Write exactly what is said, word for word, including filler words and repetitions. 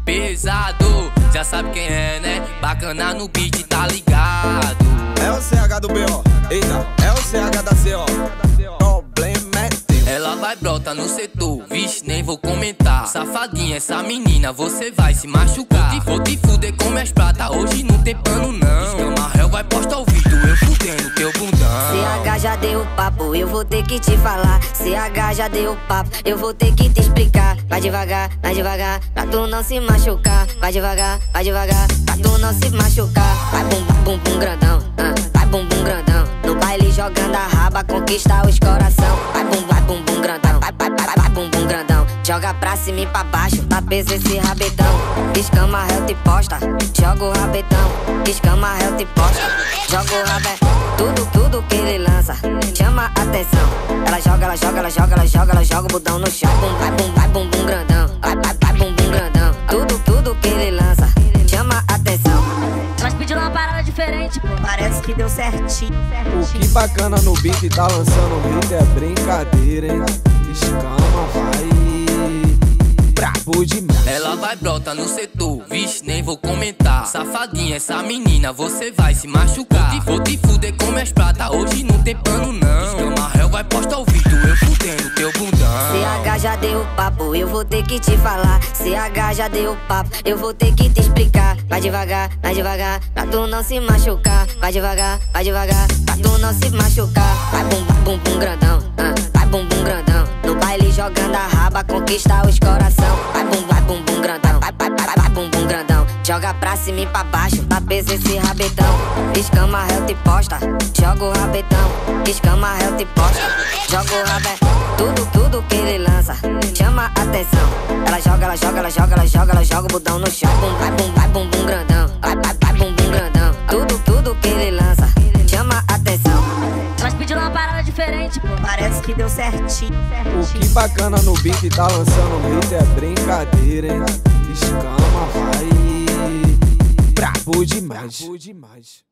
pesado, já sabe quem é, né? Bacana no beat, tá ligado? É o C H do B O, eita, é o C H da C O. Problema é teu. Ela vai brota no setor, vixe, nem vou comentar. Safadinha essa menina, você vai se machucar. Vou te, vou te fuder com minhas pratas, hoje não tem pano não. Escama réu vai postar o vídeo, eu fudendo teu bundão. C H já deu papo, eu vou ter que te falar. C H já deu papo, eu vou ter que te explicar. Vai devagar, vai devagar, pra tu não se machucar. Vai devagar, vai devagar, pra tu não se machucar. Vai bum bum bum grandão, ah, vai bum bum grandão. No baile jogando a raba, conquista os coração. Vai bum vai bum bum grandão, vai, vai, vai, vai bum bum grandão. Joga pra cima e pra baixo, tá peso esse rabetão. Escama réu te posta, joga o rabetão. Escama réu te posta, joga o rabetão. Tudo, tudo que ele lança, chama atenção. Ela joga, ela joga, ela joga, ela joga, ela joga o budão no chão. Bum, vai bum, vai bum bum grandão, vai, vai, vai bum bum grandão. Tudo, tudo que ele lança, chama atenção. Nós pedimos uma parada diferente, pô. Parece que deu certinho. O que bacana no beat tá lançando hit é brincadeira, hein? Escama vai brabo demais. Ela vai brota no setor, vixe, nem vou comentar. Safadinha essa menina, você vai se machucar. Vou te, vou te fuder com minhas pratas, hoje não tem pano não. Escama réu vai postar o vídeo, eu fudendo teu bundão. C H já deu papo, eu vou ter que te falar. C H já deu papo, eu vou ter que te explicar. Vai devagar, vai devagar, pra tu não se machucar. Vai devagar, vai devagar, pra tu não se machucar. Vai bum bum bum grandão, ah, vai bum bum grandão. No baile jogando a raba, conquista os coração. Vai bum vai bum bum grandão, vai, vai, vai, vai bum bum grandão. Joga pra cima e pra baixo, tá peso esse rabetão. Escama réu te posta, joga o rabetão. Escama réu te posta, joga o rabetão. Tudo, tudo que ele lança, chama atenção. Ela joga, ela joga, ela joga, ela joga, ela joga o budão no chão. Bum, vai bum, vai bum bum grandão, vai, vai, vai bum bum grandão. Tudo, tudo que ele lança, chama atenção. Nós pedimos uma parada diferente, pô. Parece que deu certinho. O que bacana no beat tá lançando hit é brincadeira, hein? Escama vai brabo demais. Brabo demais.